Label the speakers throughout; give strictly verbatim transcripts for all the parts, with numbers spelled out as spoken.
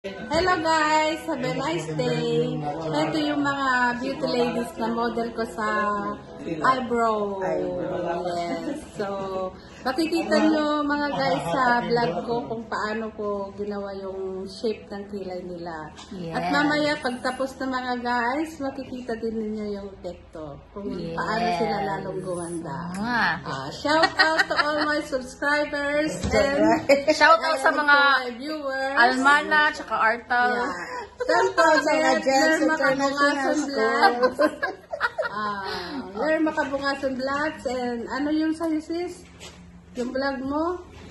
Speaker 1: Hello guys! Have a nice day! Ito yung mga beauty ladies na model ko sa eyebrow. Yes. So, makikita nyo mga guys sa vlog ko kung paano ko ginawa yung shape ng kilay nila.
Speaker 2: Yes.
Speaker 1: At mamaya pagtapos na mga guys, makikita din ninyo yung epekto. Kung
Speaker 2: Yes.
Speaker 1: paano sila lalong gumanda.
Speaker 2: Ah.
Speaker 1: Ah, shout out to all my subscribers and
Speaker 2: Shout out sa
Speaker 1: and
Speaker 2: mga
Speaker 1: to my viewers.
Speaker 2: Almana, tsaka Artal.
Speaker 1: Siyempre,
Speaker 3: sa mga Jets
Speaker 1: Ler Makabungasan
Speaker 3: International
Speaker 1: Vlogs.
Speaker 3: School.
Speaker 1: Ah, Ler Makabungasan Vlogs. And ano yung sa'yo sis? Yung vlog mo?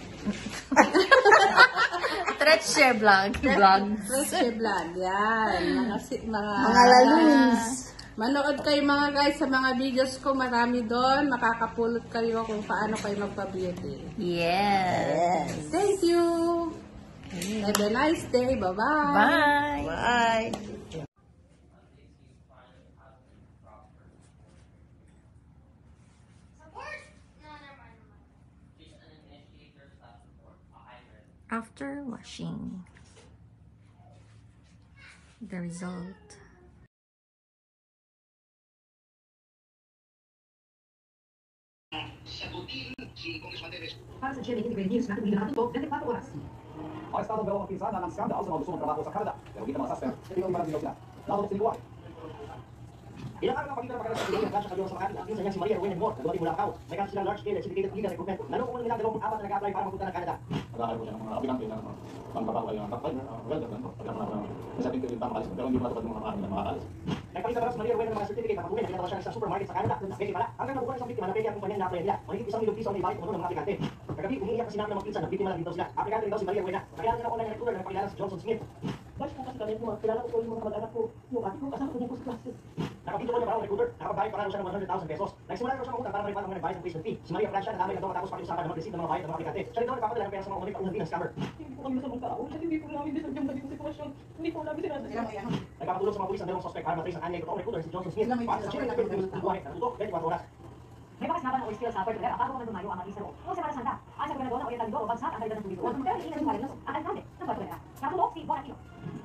Speaker 2: Treche vlog. Vlog.
Speaker 1: Fresh vlog. Yan. Mga, si- mga,
Speaker 3: Mga lalons.
Speaker 1: Manood kayo mga guys sa mga videos ko. Marami doon. Makakapulot kayo kung paano kayo magpa-beauty.
Speaker 2: Yes.
Speaker 1: Thank you. Have a nice day. Bye-bye.
Speaker 2: Bye.
Speaker 3: Bye.
Speaker 2: After washing, the result.
Speaker 4: Para sa G M A Integrated News, natin natin ito, twenty-four oras.
Speaker 5: Arestado ang dalawang pinsala ng skandal sa mga gusto magtrabaho sa Canada. Pero hindi mga suspect, hindi ang ibarang sila. Nakatulog sa lingkuhan. Ilang araw na pagitan ng pagkakas sa Pilipinas, Francia, Kajor sa Makati, ang pinsan niya si Maria Rowena Moore, na dumating mula Macau. May kaso silang large scale and syndicated legal recruitment. Lalo kung nilang dalawang apat na nag-apply para mapunta ng Canada.
Speaker 6: Nag-aaral ko siya ng mga aplikante na pangtrabaho ay truck driver, welder, ganito. Pagka mga nasating ko yung tama kalis, pero hindi mo natupad ng mga maaari na makakalis.
Speaker 5: Nagpakita para sa Maria Rowena ng mga certificate na patuloy na ginagawa siya ng isang supermarket sa Canada. Kasi pala, hanggang nabukuhan isang biktima na pwede ang kumpanya na apply nila. Mahigit isang milyong piso ang ibalik kung ng mga aplikante. Kagabi, umiiyak kasi namin ng mga pinsan na biktima lang din daw sila. Aplikante rin daw si Maria Rowena. Nakilala niya na online na recruiter na nagpakilala si Johnson Smith. Bash po kasi kami yung mga kilala ko yung mga kamag-anak ko. Yung ate ko, kasama ko niya po sa klase. Nakapito ko niya parang recruiter, nakabayad para siya ng one hundred thousand pesos. Nagsimula na siya mangutang para maripan ang mga nagbayad ng placement fee. Si Maria Francia nadamay na daw matapos pakiusapan na mag-receive ng mga bayad ng mga aplikante. Siya rin daw nagpapadala ng pera sa mga umalik paunan din ng scammer.
Speaker 4: Hindi po kami masamang tao, at hindi po namin deserve yung ganitong sitwasyon. Hindi po namin sinadya.
Speaker 5: Nagpapatulong sa mga pulis ang dalawang suspect para matrace ang anyay totoong recruiter si Johnson Smith. Para sa Chile, nagpapatulong ng buhay na tutok twenty-four oras.
Speaker 4: May bakas nga ba ng oil spill sa Puerto Galera, bago Bumayo ang mag-isero. Noong Semana Santa, ang sa gobernador na orientalido, bagsak ang kalidad ng tubig. Huwag mo pero iinan yung kalidad ang alcalde ng Puerto Galera. Nakatulog si Juan Aquino.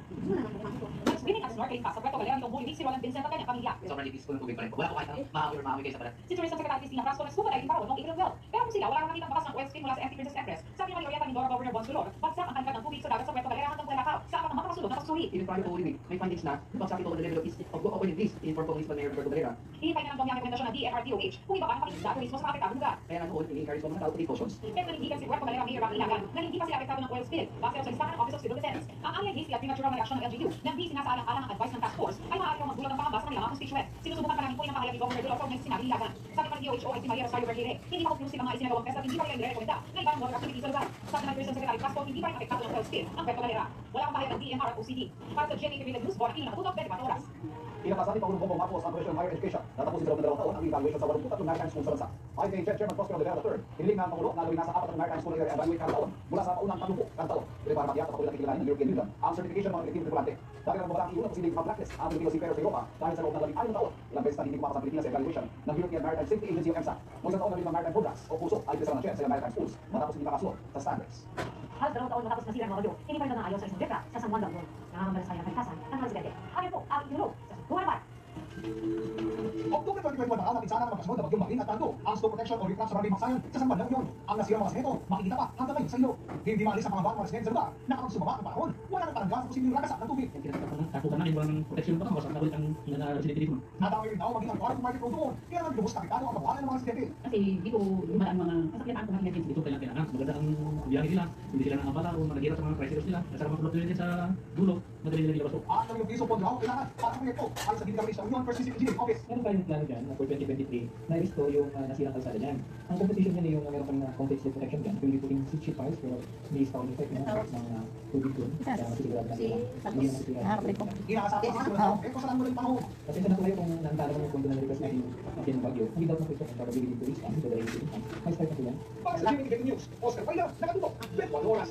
Speaker 4: Swimming at snorkeling pa sa Puerto Galera nitong Holy Week si Roland Vincent at kanyang pamilya.
Speaker 7: Sobrang nipis po ng tubig pa rin po. Wala po kahit ano, maamoy or maamoy kayo sa balat.
Speaker 4: Si Tourism Secretary Cristina Frasco nag-scuba diving para noong April twelve. Pero kung sila, wala kang nakitang bakas ng oil spill mula sa M T Princess Empress. Sabi naman ni Oriental Mindoro Governor Bons Dolor, bagsak ang kalidad ng tubig sa dagat sa Puerto Galera hanggang Bulacau sa apat ng makakasulog na pagsusuri.
Speaker 7: Even prior to Holy Week, may findings na bagsak ito on the level of east of of oil release informed Police Mayor Roberto Galera.
Speaker 4: Ihintay na ng pamiyang rekomendasyon ng D F R D O H kung iba pa ang pakikinig sa turismo sa mga apektadong lugar.
Speaker 7: Kaya nga noon, ini-encourage po mga tao to take cautions.
Speaker 4: Pero nanindigan si Puerto Galera Mayor Rocky Ilagan na hindi pa sila apektado ng oil spill. Base sa listahan ng Office of Civil Defense, ang anyay hasty at premature na reaksyon ng L G U na hindi sinasaalang-alang ang advice ng task force ay maaari ang magbulag ng pangamba sa kanilang mga constituents. Sinusubukan pa namin po yung pahayag ni Governor Dulor Fornes sinabi Ilagan. Sabi pa ng D O H O ay si Maria Rosario Vergere, hindi pa conclusive ang mga isinagawang test at hindi pa rin nire-rekomenda na ibang water activity sa lugar. Sabi ng Tourism Secretary Frasco, hindi pa rin apektado ng oil spill ang Puerto Galera. Wala kang pahayag ng D M R at O C D. Para sa G M A Integrated News, Bon Aquino nakatutok twenty-four oras.
Speaker 5: Pinakasan ni Pangulong Bongbong Marcos ang Commission on Higher Education. Natapusin sa loob ng dalawang taon ang evaluation sa walong tatlong maritime school sa bansa. Ayon kay Chairman Prospero Rivera the third, hiniling ng Pangulo na gawin nasa apat na maritime school na i-evaluate kada taon mula sa paunang tatlumpu kada taon. Ito para matiyak sa pakulang kikilahin ng European Union ang certification ng mga elektibong tripulante. Dahil ang babalang iunang posibleng mag-blacklist ang Pilipino Seafarers sa Europa dahil sa loob ng labing ayon na taon, ilang beses na hindi kumakas ang Pilipinas sa evaluation ng European Maritime Safety Agency o EMSA. Kung isang taon na rin ng maritime programs o puso ay bisa ng chance sa maritime schools matapos hindi makasunod sa standards.
Speaker 4: Halos dalawang taon matapos nasira ang mga bagyo, hindi pa rin naayon sa isang dekra sa San Juan del Mundo. Nangangambala sa kanyang kalikasan ng mga residente. Ayon po, ang itinulog sa Humanapar.
Speaker 5: Oktubre twenty twenty-one na napinsana ng pagkasunod ng bagyong Marin at Tando ang slow protection o recraft sa Barangay Maksayan sa San Juan del Union. Ang nasirang mga semento makikita pa hanggang ngayon sa ilo. Hindi maalis ang pangamba ng mga residente sa lugar na kapag sumama ang panahon, wala nang paranggang sa posibleng lakasan ng tubig.
Speaker 8: Takutan namin walang protection pa kasi nakulit ang residente dito.
Speaker 5: Nadamay rin daw maging ang Guardian Market Road doon, kaya naman lubos kapitado ang kabuhanan ng mga residente.
Speaker 8: Kasi dito dumaan ang mga sasakyan ang mga dito kailangan kailangan maganda ang biyahe nila, hindi sila nakabala o managirap sa mga tricycles nila, at sa mga produkto nila sa dulo, madali nila ilabas po.
Speaker 5: At ng yung piso po daw kailangan para sa proyekto ay sa Gilgamesh sa Union First District Engineering Office.
Speaker 8: Meron tayong plano dyan na for twenty twenty-three na restore yung uh, nasirang kalsada dyan. Ang composition niya yung uh, meron kang uh, complex lead protection dyan. Pwede putting six sheet piles pero may spawning effect na ng uh, tubig doon. Kaya masisigurado natin na hindi na masisigurado.
Speaker 5: Inaasapan ang mga proyekto sa lang panahon.
Speaker 8: Kasi sa natuloy kung nantala mo yung punto na request natin natin ng bagyo, hindi daw na question ang probability to respond to the rain. May start na sila.
Speaker 5: Para sa G M A Integrated News, Oscar Paila, nakatutok, twenty-one oras.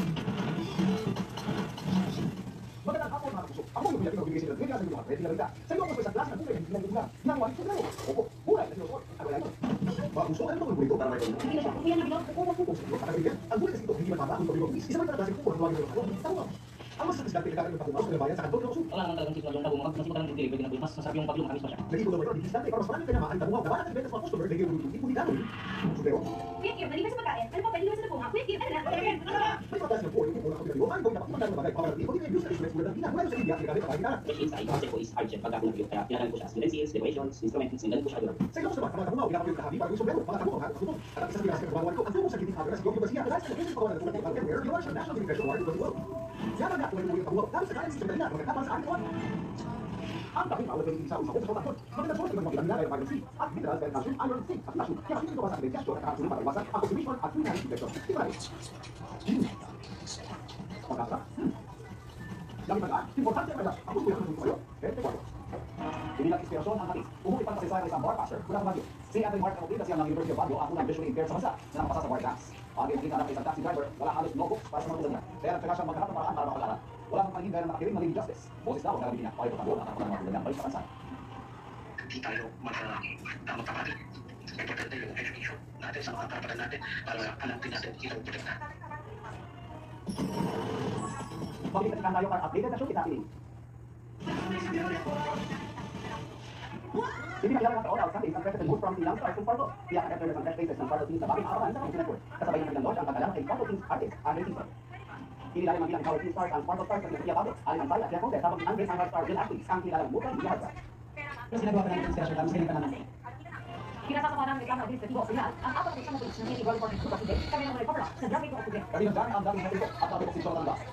Speaker 5: Magandang hapon mga kapuso. Ako yung Pilipino bibigay sila ng media sa mga pwede na sa iyo ang sa klase ng kulay ng lugar ng wali kulay. Opo, kulay na sinusot. Ano yan? Mga puso, ano ang burrito para may kulay?
Speaker 4: Hindi na siya, kuya na bilang, kuya na po.
Speaker 5: Ang kulay kasi ito, hindi man mababa ang pabibog. Isa man talaga kasi po, ang tawagin ng ano, tawag. Ang mas disgante kaya ng tapumaw ng bayan sa kanto ng
Speaker 8: Wala naman talagang signal yung tabumaw. Mas magandang dili, pwede na mas masarap yung paglo, makamis pa siya.
Speaker 5: Naging tuloy ito, disgante para mas marami kaya maaaring tapumaw. Gawa natin benta sa mga customer, naging hindi po nilalo. Supero.
Speaker 4: Quick Give, maliban sa pagkain, ano pa pwede naman sa tapunga? Quick Give, ano na?
Speaker 5: May pagkas ng po, yung unang kapitaliyo, ay gawin na pakumandan ng bagay. Pamarati, kung hindi sa instruments mula ng gina, mula sa India, kinagamit ang kailangan.
Speaker 9: Which is ay concept ko is hardship pagka pinapiyok. Kaya pinagalan ko siya as utensils, decorations, instruments, sinagalan ko siya doon.
Speaker 5: Sa ilocos naman, ang mga tapumaw, ginakapit na habi para yung sombrero, mga tapumaw, ha? Tutong. At ang isang pinas ng kabawan ko, ang tungkol sa giting agras, yung Garcia, dahil sa location pagawa ng tulad ng Alcantara, ginawa siya National Universal Award of the World. Siya na kung yung tapumaw, dahil sa kanyang sistema nila, magkakapal sa ating kawan. Ang kapit mawala ng isa usapon sa pagkakot, magandang source ng mga nila ay vitamin C at minerals and calcium, iron, zinc at potassium. Kaya hindi ito basa ng digestion at nakakasunod para iwasan ang constipation at urinary infection. Tingnan natin. Pagkasa. Yang ibagaan, importante ang kailas. Ang gusto yung gusto kayo, twenty-four. Binilang inspirasyon ang hatis. Umuwi pa sa sisaya ng isang bar passer mula sa Baguio. Si Anthony Mark Camoclita siyang ng University of Baguio ang unang visually impaired sa bansa na nakapasa sa bar dance. Ang ipinita ng isang taxi driver, wala halos notebooks para sa mga tulad niya. Kaya nagtaka siyang maghanap ng paraan para makapag-aral. Wala nang paningin dahil nakakiring ng Lady Justice. Boses daw ang narabitin niya, okay po tabo ang mga tulad niya balik sa bansa.
Speaker 9: Hindi tayo magtamad-tamad. Importante yung education natin sa mga karapatan natin para alam din natin itong protekta.
Speaker 5: Pagkita tayo para updated na show kita piling. Hindi kailangan ng taon Sunday, ang president moves from Ilang Stars to Pardo. Kaya ang after ng fresh faces ng Pardo team sa bagay makakaroon sa Cartoon Network. Kasabay ng kanilang launch ang pagkalang kay Pardo Team's artist, Andre Teamster. Kinilalim ang bilang Power Team Stars ang Pardo Stars ng Kuya Pablo, Alin Antay at Jeff Conde, habang ang Andre Sangha Star Bill Ashley, ang kinilalang Mutan Kuya Harsa.
Speaker 8: Pero sinagawa pa namin inspirasyon, tapos ganyan pa naman.
Speaker 4: Kinasasama ng reklamo administratibo opisyal ang apat na isang mobilis ng City Road Court of Sugar, kami ng recover sa drug rate of Sugar.
Speaker 5: Kami ng dami ang daming natin ko at sabi ko si Jonathan Ba.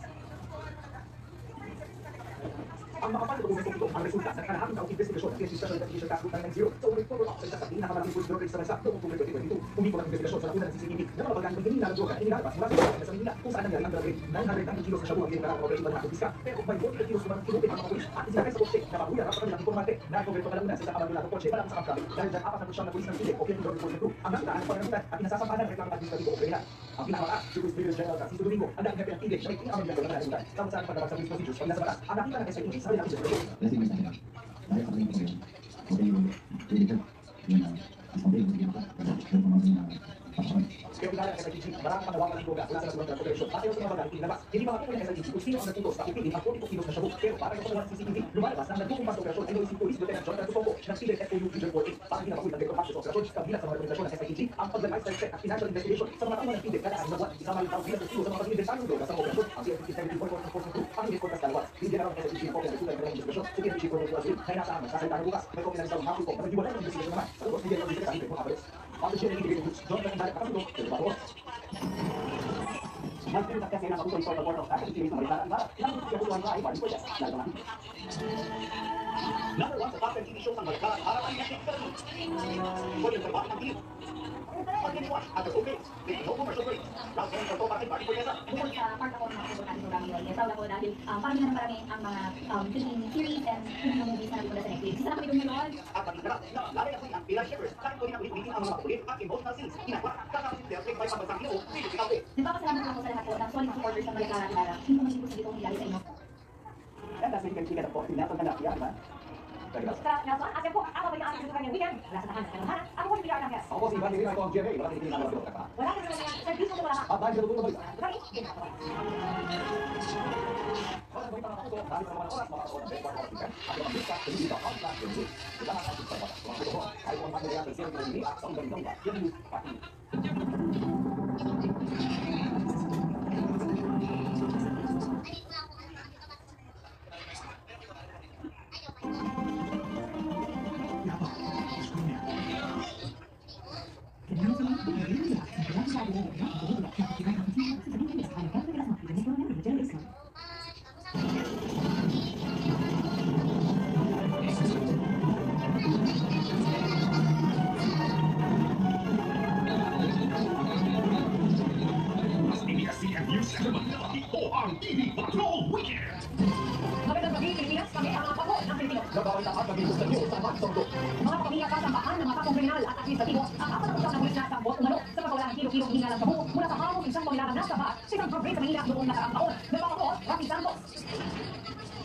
Speaker 5: Ang makapal na dokumento ito ang resulta ng kanahating taong investigasyon ng Special Investigation Task Group nine nine zero sa unang follow up sa isa sa pinakamaraming pulis drug rate sa bansa noong October twenty twenty-two. Umiko ng investigasyon sa lapunan ng C C T V na mga pagkain ng ganina ng droga na inilalabas mula sa mga sa Manila kung saan nangyari ang drug rate. nine hundred thirty kilos na shabu ang ginagawa ng operasyon ng Nakapisa. Pero may forty kilos naman kinupit ang mga pulis at isinakay sa kotse na paguya sa kanilang informante na nagkobrento kalamunan sa isang abandonadong kotse malang sa kapsabi dahil dyan apat na pusyang na pulis ng Pili o P N Drug Enforcement Group ang nakita ang pagkakutan at pinasasampahan ng reklamo administratibo o kriminal. Ang pinakamataas, Justice Brigadier General Francisco Domingo, ang dating hepe ng Pili siya may pinakaman ng nalalimutan sa saan pagkabag sa police procedures pagla sa batas. Ang nakita ng S I T G sa kanilang investigation.
Speaker 10: Dahil sa tingin ko yun, okay yung related yun ang isang day, hindi ako yung mga mga pasyon.
Speaker 5: Kaya kilala ng S I T G, maraming panawagan ng droga mula sa nasunod ng operasyon. At ayaw sa mga bagang pinilabas, hindi mga kukunin ng S I T G kung sino ang nagtutos na ipigil ang forty kilos na shabu. Pero para sa pagkakas C C T V, lumalabas na ang nagtutumpas sa operasyon ay noising police Lieutenant John Francisco ng P L F O U Region fourteen. Para ginapakulit ng Director Access Operasyon, kabilang sa mga rekomendasyon ng S I T G, ang pag-lifestyle check at financial investigation sa mga tao ng P D kada araw na buwan. Isama yung tao bilang testigo sa mga pag-inventaryong droga sa operasyon. Ang C F T C seventy-four Enforcement Group, ang Unit Contas Dalawa. Hindi na raw ng S I T G kopya ng resulta ng investigation. Si P F G Corporation Brazil, ay nasaan magsasalita ng bukas. May kopya ng isang hapon ko na nagdiwalay ng investigation naman. Sa lubos, hindi na ng sa mga kapalit. Ang G N A Integrated Groups, John Fernandez, Kapasundo, Telebatos. Nagpinit at kasi ng mga sa Port of Tax at series ng Maritana Ibarra. Ilang gusto siya kutuhan na ay parang ko siya. Lalo naman. Number one sa top ten T V shows ng Maritana harap ang Netflix Philippines. Pwede sa iba ang team. Pag-watch at the okay, with no commercial breaks. Last one sa to para kay Party Puyesa.
Speaker 4: Bukod sa part ako ng mga program yun, may tawag ako dahil um, parang na marami ang mga um, Philippine series and Filipino movies na nagpunta sa Netflix. Isa na kami dumunod.
Speaker 5: At pagkakala na lalay ako ang Pilar Shepard. Kahit ko rin ang ulit-ulitin ang mga kulit at emotional scenes. Ginagawa, kakasin sila sa ibang bansang Ginoo, Philippine Italy.
Speaker 4: Nagpapasalamat ako sa lahat po ng solid supporters ng Maritana Ibarra. Hindi ko masipos dito nilali sa inyo.
Speaker 5: And that's when you can see that po, sinatong na nakiya, diba?
Speaker 4: Sa Nelson, at yan po, ako ba yung aking kanyang weekend? Wala sa tahan sa kanyang Ako po si Pilar Nangyas.
Speaker 5: Ako po si Ivan Dirina, ito ang G M A. Wala tinitingin namin ang ka.
Speaker 4: Wala ka naman yan. Service mo wala ka.
Speaker 5: At dahil sa lutulo balita.
Speaker 4: Right? Ginagawa.
Speaker 5: Para sa balita ng ako, dahil sa mga oras, mga oras, may part of the weekend, at yung lista, sa hindi ang class yung news. Ito ang ating sa mga mga ito, ay kung ang pangyayari sa mga hindi at sa mga ganda, yung news pati.
Speaker 4: Magandang gabi, Pilipinas. Kami ang mga pako ng Pilipino.
Speaker 5: Nababalita at nabigos sa news sa mga sondo.
Speaker 4: Mga pamilya kasambahan ng mga kapong kriminal at administratibo ang apat na pusang nagulit na isang bot umano sa pagkawala ng kilo-kilong hinalang sabu mula sa hamong isang pamilaran na sa bahat sa isang program sa Manila noong nakaraang taon. Nagpapako, Rafi Santos.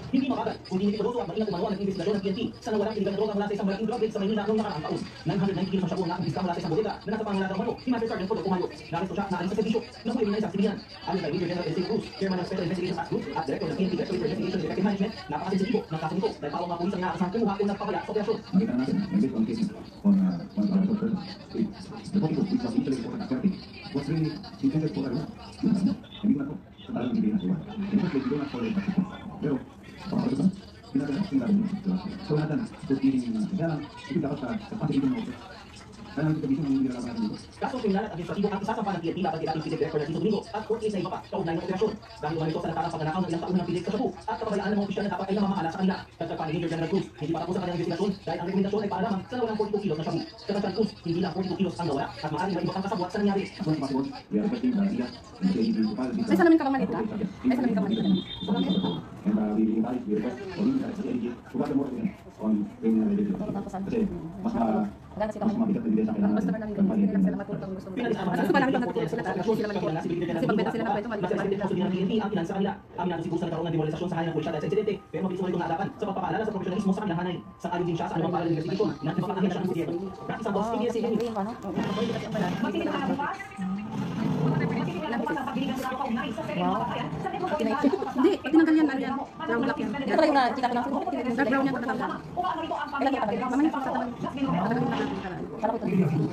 Speaker 5: Hindi mabagal, kundi ipinoso at maingat umano ang investigasyon ng P N P sa nawalang iligang droga mula sa isang malaking drug raid sa Maynila noong nakaraang taon. nine hundred ninety kilos ng shabu na kumpisa mula sa isang bodega na nasa pangalan ng umano ni Master Sergeant Polo Kumayo. Naaresto siya na alis sa servisyo. Nahuli na isang sibilihan. Ayon kay Major General S A Cruz, Chairman ng Special Investigations Task Group at Director ng P N P Directorate for Investigation and Effective Management, napakasensitibo ng kaso nito dahil pawang mga pulis ang naaasahan kumuha o nagpapaya sa operasyon.
Speaker 10: Nakita na natin, and based on cases on uh, one of our doctors, the topic of which was initially reported as therapy was really intended for ano, hindi ko na to, sa talang hindi na siya. In fact, we do not follow that. Pero, kapag ito ba, pinagana, pinagana mo. So, natin, kung hindi, kaya lang, ito dapat sa pagpapagin mo. Kaya lang, ito bisong hindi nilalaman natin dito.
Speaker 5: Kaso kriminal at administratibo ang isasampa ng P N P laban kay dating P D Director Narciso Domingo at court case na iba pa kaugnay ng operasyon. Dahil umano ito sa natarang pagnanakaw ng ilang taon ng P D sa Cebu at kapabayaan ng mga opisyal na dapat ay namamahala sa kanila. Dagdag pa ni Major General Cruz, hindi pa tapos ang kanyang investigasyon dahil ang rekomendasyon ay paalaman sa nawalang forty-two kilos na shabu. Dagdag Cruz, hindi lang forty-two kilos ang nawala at maaaring may iba pang kasabwat sa nangyari.
Speaker 10: As much as possible, we are requesting the I A and the A D to file this.
Speaker 1: Ay, sa namin kamalit ka? Ay, sa namin kamalit ka?
Speaker 10: And uh, we invite, we request for him that the A D to file more evidence on criminal identity. Kasi mas ma- mas mabigat na evidence ang kailangan
Speaker 1: Gusto
Speaker 10: natin.
Speaker 1: namin kailangan matutong gusto mo. Gusto pa namin matutong sila kasi sila man kasi pagbenta sila ng kwento mali
Speaker 5: Sa Presidente House ng P N P ang pinansa kanila. Amin natin si Cruz na nagkaroon ng demoralisasyon sa kanyang pulisya dahil sa insidente, pero mabilis mo itong naadapan sa pagpapaalala sa profesionalismo sa kanilang hanay. Sa alin din siya sa anumang parang investigasyon na ipapakahina siya ng gobyerno. Practice ang boss, A B S C News.
Speaker 4: Magsisimula na bukas? Magsisimula na bukas ang pagbibigyan sa kaugnay sa Senate mga kabayan sa Metropolitan.
Speaker 1: Hindi, tinanggal yan, ano yan. Brown black yan.
Speaker 2: Ito lang yung nakita ko na.
Speaker 1: Dark brown yan, pagkatanggal.
Speaker 4: Kung ano ito ang pamilya at
Speaker 1: Mamaya pa sa talang. Matagal yung talang kalaan.
Speaker 2: Kala ko ito.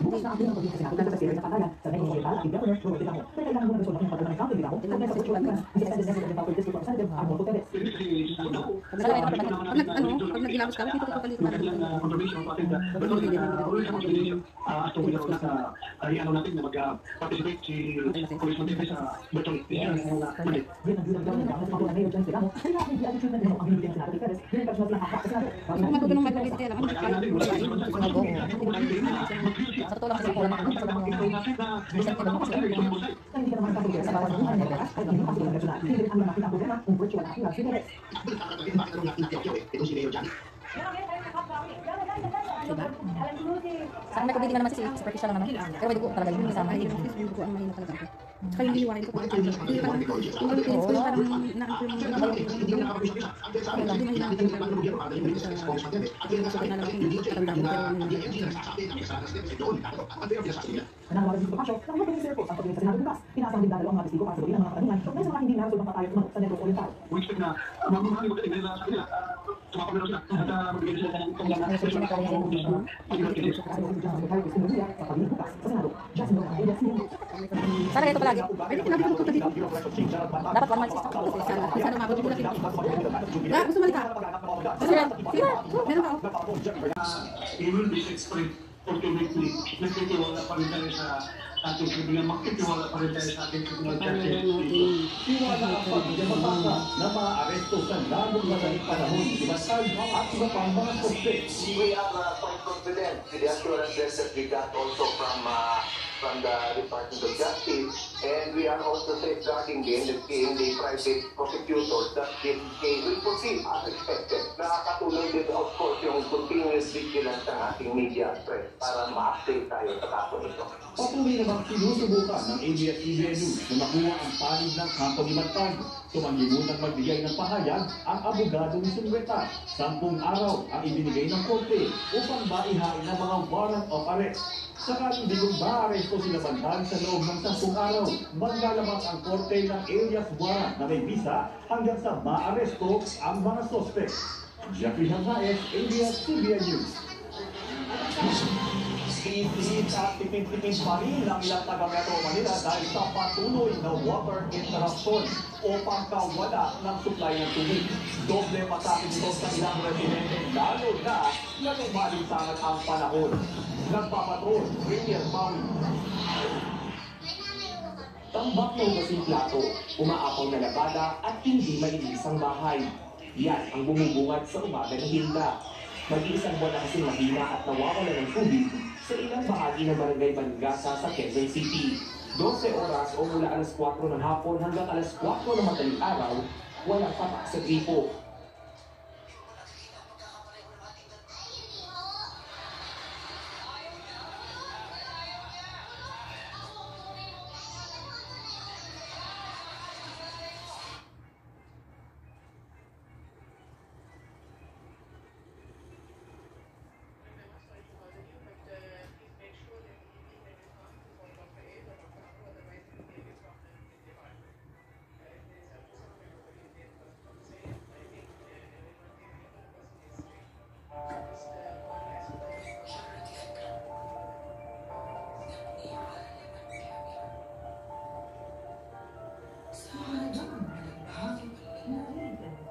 Speaker 1: Pag nag, ano, pag nag-ilabas ka, dito ko palit na.
Speaker 6: ay ano natin na mag-participate si Congressman Tepe sa virtual Monday.
Speaker 1: Kung matutulong mag-ulit yan, ano,
Speaker 6: Kaya natin wala sa bansa.
Speaker 2: Sa totoo lang kasi kulang ako sa mga recent ko lang kasi sa bawat buhay na beras.
Speaker 9: Ito si Mayor Jan.
Speaker 1: diba?
Speaker 2: Sa akin ko naman kasi superficial lang naman. Pero may dugo talaga yung kasama.
Speaker 1: Ay, yung dugo ang mahina talaga ako. Tsaka yung liwain ko kung ano. Yung parang, yung mga pinis ko, yung parang naampo yung mga hindi mahina talaga ako. Sakit na lang yung karamdam ko, pero ano
Speaker 5: Nangawalan dito pasyo, ng mga Minister po sa pagdating sa Senado bukas. Pinasang din dalawa ang mga testigo para sabihin ang mga katanungan na sa mga hindi narasulbang patayo sa Negros Oriental.
Speaker 6: We expect na mamamahali magaling nila sa kanila. Tumakamero sila at magbigay sila ng itong lang.
Speaker 2: Sana ganito palagi.
Speaker 1: Ay, di kinabi ko magpunta dito.
Speaker 2: Dapat one month.
Speaker 1: Sana, sana umabot yung laki. Na, gusto mo ka?
Speaker 2: Sige lang. Sige lang.
Speaker 1: Meron ka, oh.
Speaker 6: We will be explained ultimately. Nagtitiwala pa rin tayo sa ating kaibigan. Magtitiwala pa rin tayo sa ating criminal justice.
Speaker 5: Iwala ang pagdemotasa na maaresto sa lalong madaling panahon, limasan at iba pang mga suspect.
Speaker 9: We are uh, quite confident with the assurances that we got also from uh, from the Department of Justice, and we are also safeguarding din the, the private prosecutors that the case will proceed as expected. Nakakatulong din of course yung continuous vigilance ng ating media press para ma-update tayo sa kaso nito.
Speaker 5: Patuloy namang sinusubukan ng A B S C B N News na makuha ang panig ng kampo ni Matag. Tumanglimutang magbigay ng pahayag ang abogado ni Sunweta. Sampung araw ang ibinigay ng korte upang maihain ang mga warrant of arrest. Sakaling di kung maaresto sila Matag sa loob ng sampung araw, maglalabas ang korte ng alias warrant na may visa hanggang sa maaresto ang mga suspect. Jeffrey Hangaes, A B S C B N News. Hihit at tipid-tipid pa rin ang ilang taga Metro Manila dahil sa patuloy na water interruption o pagkawala ng supply ng tubig. Doble pasakit ito sa ilang residente lalo na na lumalinsangan ang panahon. Nagpapatrol, Premier Maui. Tambak ng gasing plato, umaapaw na labada at hindi mailis ang bahay. Yan ang bumubungad sa umaga ng Hilda. Mag-iisang buwan na kasing mahina at nawawala ng tubig sa ilang bahagi ng Barangay Bangasa sa Quezon City. twelve oras o mula alas kwatro ng hapon hanggang alas kwatro ng madaling araw, walang patak sa gripo.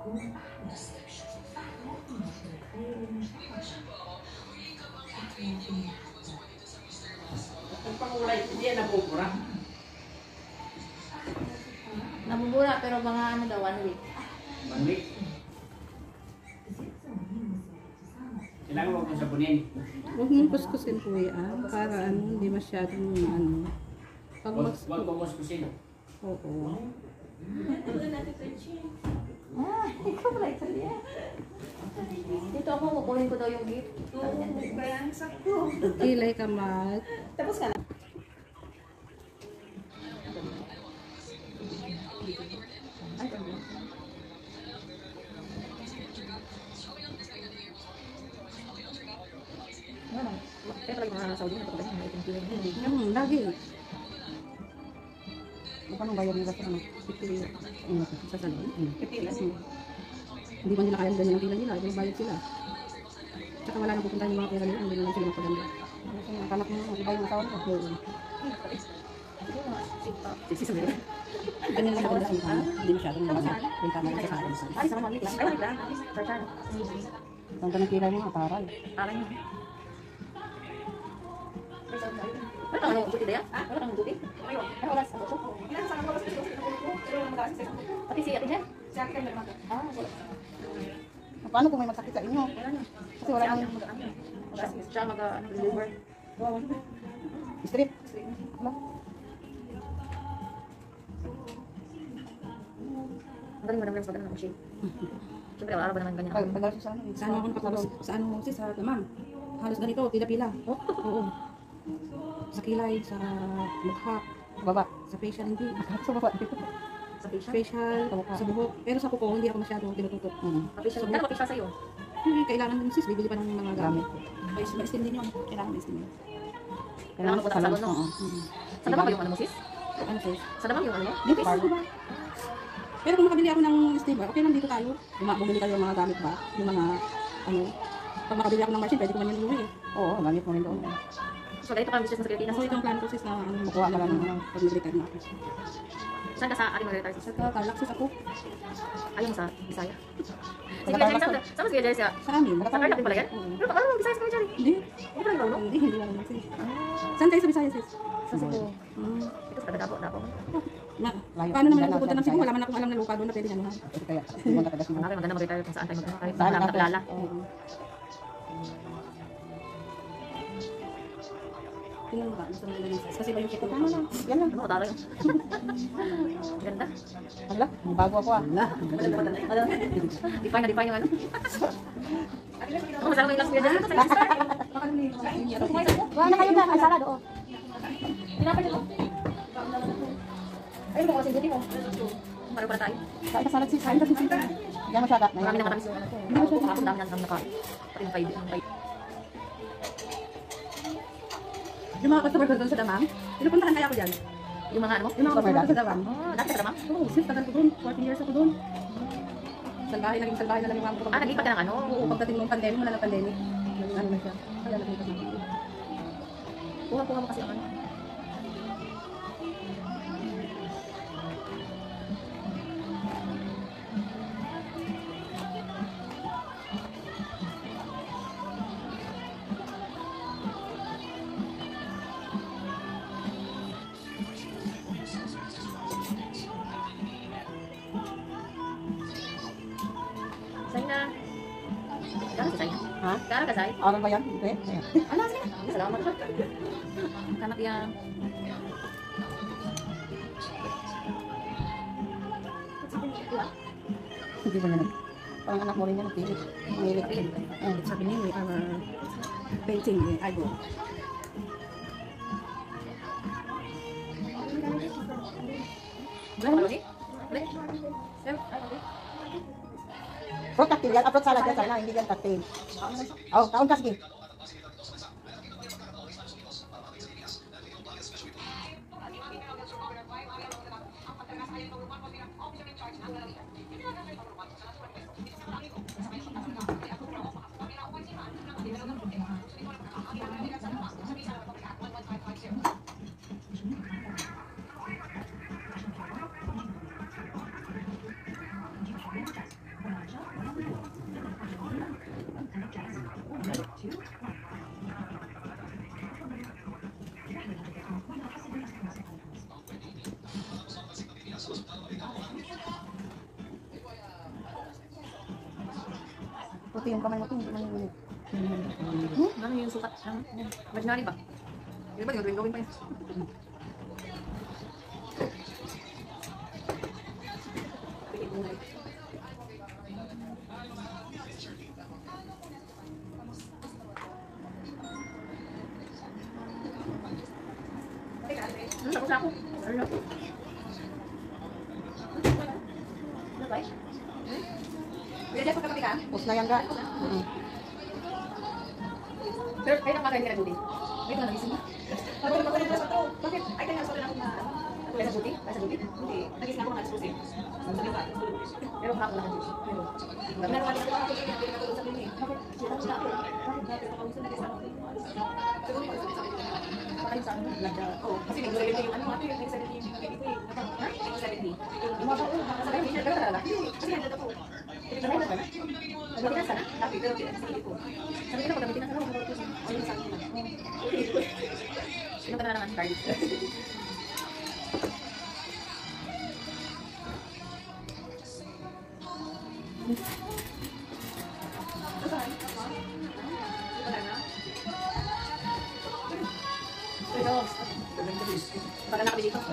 Speaker 7: Ang pangulay, hindi yan nabubura.
Speaker 2: Nabubura pero mga ano daw, one week.
Speaker 7: One week. Kailangan huwag mo sabunin.
Speaker 1: Huwag mong kuskusin kuya, para ano, hindi masyadong ano. Pag
Speaker 7: Huwag
Speaker 1: mas...
Speaker 7: huwag mo muskusin.
Speaker 1: Oo.
Speaker 2: Ah, ikaw pala ito niya. Dito ako, kukunin ko daw yung gift.
Speaker 1: Kilay ka, Mat.
Speaker 2: Tapos ka na. Kaya talaga mga Saudi na pagkakas na itong kilay.
Speaker 1: Hmm, lagi.
Speaker 3: Magkano bayad nila sa ano?
Speaker 1: Fifty um, sa salon. Hmm.
Speaker 2: Pipilas.
Speaker 1: Hmm. Hindi man nila kaya ganyan ang pila nila, ibang bayad sila. Tsaka wala nang pupuntahan yung mga pera nila, hindi na lang sila magpaganda.
Speaker 3: Ang anak mo, iba yung asawa mo.
Speaker 1: Oo.
Speaker 2: Sisi sa meron.
Speaker 1: Ganyan lang maganda ang ano, hindi masyadong maganda. Yung tama lang sa akin.
Speaker 2: Ay, sa mamalik lang. Ay, mamalik lang. Sarchan.
Speaker 3: Ang ganang kilay mo, ataral.
Speaker 2: Parang yun. Wala kang buti na yan? Wala kang buti? Ay, wala sa buto. Pati si Ate Jen? Si Ate Jen nagmata. Ah, wala.
Speaker 3: Paano kung may magsakit sa inyo?
Speaker 2: Wala na.
Speaker 3: Kasi wala nang
Speaker 2: Wala siya mag-deliver.
Speaker 3: strip. Wala.
Speaker 2: Ang galing mo naman sa ganun ng machine. Siyempre, wala ba naman ganyan?
Speaker 3: Pag tagal siya sa ano.
Speaker 1: Saan ako nakapagos? Sa ano sis? Sa ma'am. Halos ganito, pila-pila. Oo. Sa kilay, sa mukha,
Speaker 3: Sa baba.
Speaker 1: sa facial, hindi.
Speaker 3: Sa baba.
Speaker 2: Sa facial?
Speaker 1: Facial,
Speaker 3: Sa mukha.
Speaker 1: sa buhok. Pero sa kuko, hindi ako masyadong tinututok.
Speaker 3: Mm.
Speaker 2: Sa facial? Kaya pa facial sa'yo?
Speaker 1: Hindi, kailangan din sis, bibili pa ng mga gamit.
Speaker 3: Gamit.
Speaker 1: Ay, ma-steam din yun. Kailangan ma-steam yun.
Speaker 2: Kailangan mo punta sa salon, no?
Speaker 3: Oo.
Speaker 1: Mm.
Speaker 2: Sa damang ba yung ano mo, sis?
Speaker 1: Ano sis?
Speaker 2: Sa damang yung ano mo?
Speaker 1: Dito sis, diba? Pero kung makabili ako ng steamer, okay lang dito tayo. Buma- Bumili kayo ng mga gamit ba? Yung mga, ano, pag makabili ako ng machine, pwede ko man yun iuwi eh.
Speaker 3: Oo, gamit mo rin doon.
Speaker 2: So, ganito ka ang business sa Pilipinas.
Speaker 1: So, ito ang plano ko sis na, ano,
Speaker 3: Makuha ka lang ng ano.
Speaker 1: pag nag-retire na ako.
Speaker 2: Saan ka sa ating mag-retire, sis?
Speaker 1: Sa Tarlac sis ako,
Speaker 2: Ayaw mo sa Bisaya? Si Kuya Jerry, saan saan mo si Kuya Jerry siya?
Speaker 1: sa amin.
Speaker 2: Sa Tarlac din pala yan?
Speaker 1: Oo.
Speaker 2: Pero paano mo Bisaya si Kuya Jerry?
Speaker 1: Hindi.
Speaker 2: Hindi pala yung
Speaker 1: Hindi, hindi lang naman sis. Saan tayo sa Visayas sis?
Speaker 2: Sa Cebu.
Speaker 1: Hmm.
Speaker 2: Ito sa Dapo, Dapo.
Speaker 1: Na,
Speaker 3: Layo.
Speaker 1: paano naman
Speaker 3: Dalaw
Speaker 1: ako pupunta
Speaker 3: siya,
Speaker 1: ng Cebu?
Speaker 3: Bisaya.
Speaker 1: Wala man akong alam na lupa doon na pwede ano ha.
Speaker 3: Kasi kaya, hindi mo taga Cebu.
Speaker 2: Marami maganda mag-retire kung saan tayo mag-retire. Kahit
Speaker 3: Saan
Speaker 2: saan
Speaker 3: ako?
Speaker 2: nakakilala.
Speaker 3: Oo.
Speaker 1: Tingnan mo ba? Gusto mo nilagay sis? Kasi ba yung check ko?
Speaker 3: Tama na. Yan lang.
Speaker 2: Ano, tara yun. Ganda.
Speaker 3: Hala, may bago ako ah.
Speaker 2: Define na define yung ano. Ako masarap yung last Kuya Jerry. Ito sa sister.
Speaker 3: Wala na kayo na, ay sala doon.
Speaker 2: Pinapay nyo. Ayun mo kasi duty mo. Paano pala tayo?
Speaker 3: Kain ka salad sis, kain ka sis. Yan masyada.
Speaker 2: Marami na matamis yung ano ko. Ako dami na nakain. Pati yung five. Yung five.
Speaker 1: Yung mga customer ko doon sa Damang, pinupuntahan kaya ako dyan.
Speaker 2: Yung mga ano mo?
Speaker 1: Yung mga customer ko sa Damang.
Speaker 2: Oh, dati ka naman?
Speaker 1: Oo, sis, tagal ko doon. fourteen years ako doon. Salbahe, naging salbahe na lang yung mga ko.
Speaker 2: Ah, naglipat ka ng ano?
Speaker 1: Oo, pagdating ng pandemic, wala na pandemic. Naging ano na siya. Kaya naglipat na.
Speaker 2: Kuha-kuha mo kasi ang ano. Say na. Kara ka say?
Speaker 3: Ha?
Speaker 2: Kara ka say?
Speaker 3: Aral ba yan? Hindi.
Speaker 2: Ano sige? Salamat ka. Kanap yan.
Speaker 3: Hindi ba yan? Parang anak mo rin yan, nagpilit. Umilit.
Speaker 1: Oh, sabi niya, we are painting the eyebrow.
Speaker 2: Ano ni? Ulit?
Speaker 3: Fruit cocktail yan, fruit salad yan sana, hindi yan cocktail. Oh, taon ka sige. Puti yung kamay mo, hindi man yung ulit.
Speaker 2: Hmm? Ano yung sukat? Ang imaginary ba? Yung ba, gagawin gawin pa yun. Ano, tapos na ako. Ano na? Ano ba? Pwede ako kapatid ka?
Speaker 3: Tapos na yan ga.
Speaker 2: Pero kayo nang makain ka na duty. Wait lang, nagising na. Bakit? Ay, kaya nasa ako na... Kaya sa duty? Kaya sa duty? Hindi. Nagising na ako ng exclusive. Pero hapon lang ang duty. Pero... Meron ka din ako ako yung pinatulog sa duty. Bakit? Sila ko sa ako. Bakit? Bakit? Ako gusto na sa ako. Siguro yung sa akin. Pakain sa akin. Oo. Kasi nag seventy yung ano ate yung nag seventy yung baby ko eh. Ha? nag seventy. Yung mga bago. Sa akin, hindi na talaga. Kasi nandito ako. Pinagdamay na ba na? Nagdakinan sana? Happy, pero pinagdamay ko. Sabi ko na, pagdamitin na sana, magdamay ko. Ano yung sa akin naman? Sino ka na naman, Carly? Ito. Baka nakabili ko.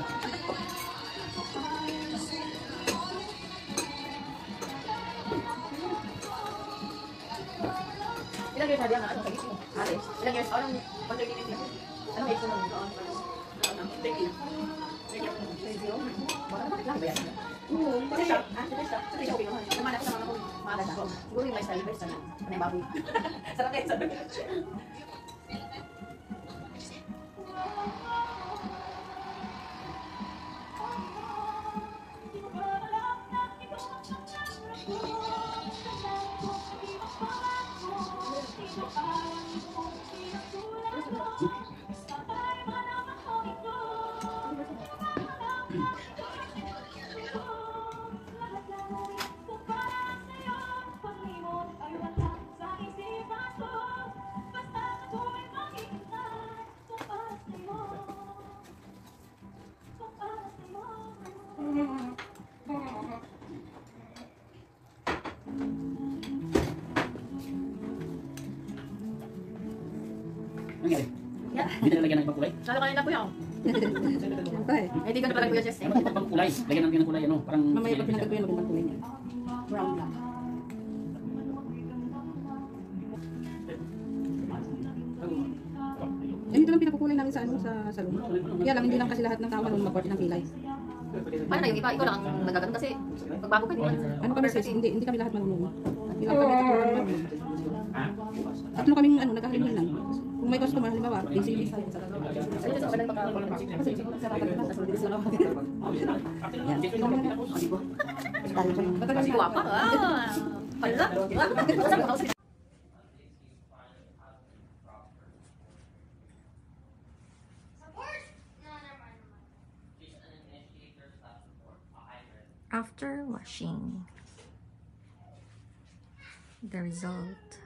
Speaker 2: Ilang years na diyan na ano kagising? Ate, ilang years? Anong one-thirty minutes? Anong age mo nun doon? thirty. thirty. Baka bakit lang ba yan? Oo. Kasi siya, ah, kasi siya, kasi siya okay naman. Naman ako sa mga ko, maaga na. Siguro yung lifestyle, lifestyle. Ano yung baboy? Sarap kayo, sarap.
Speaker 7: Nangyari? Hindi na lagyan ng pagkulay?
Speaker 2: Lalo kanina po yan.
Speaker 3: Siyempre.
Speaker 2: Eh, di ka na pala Kuya Jess.
Speaker 7: Eh, ba't pagkulay? Lagyan natin ng kulay, ano? Parang...
Speaker 3: Mamaya pag pinagkat ko yun, magandang kulay niya.
Speaker 2: Brown black.
Speaker 3: Yan ito lang pinakukulay namin sa ano sa salon. Kaya lang hindi lang kasi lahat ng tao marunong mag-order ng kilay.
Speaker 2: Paano na yung iba? Ikaw lang ang nagagano kasi pagbago ka, di ba?
Speaker 3: Ano kami sis, hindi hindi kami lahat marunong. Yung alphabet tatlo kami. Tatlo kaming ano naghahalin lang. Kung may customer halimbawa, busy.
Speaker 2: Ayun, sa kapag nagpaka- kasi sa kapag nasa bilis lang ako.
Speaker 3: Yan.
Speaker 2: Ba't kasi guwapa? Ah! Pala? Saan mo house?
Speaker 11: After washing, the result.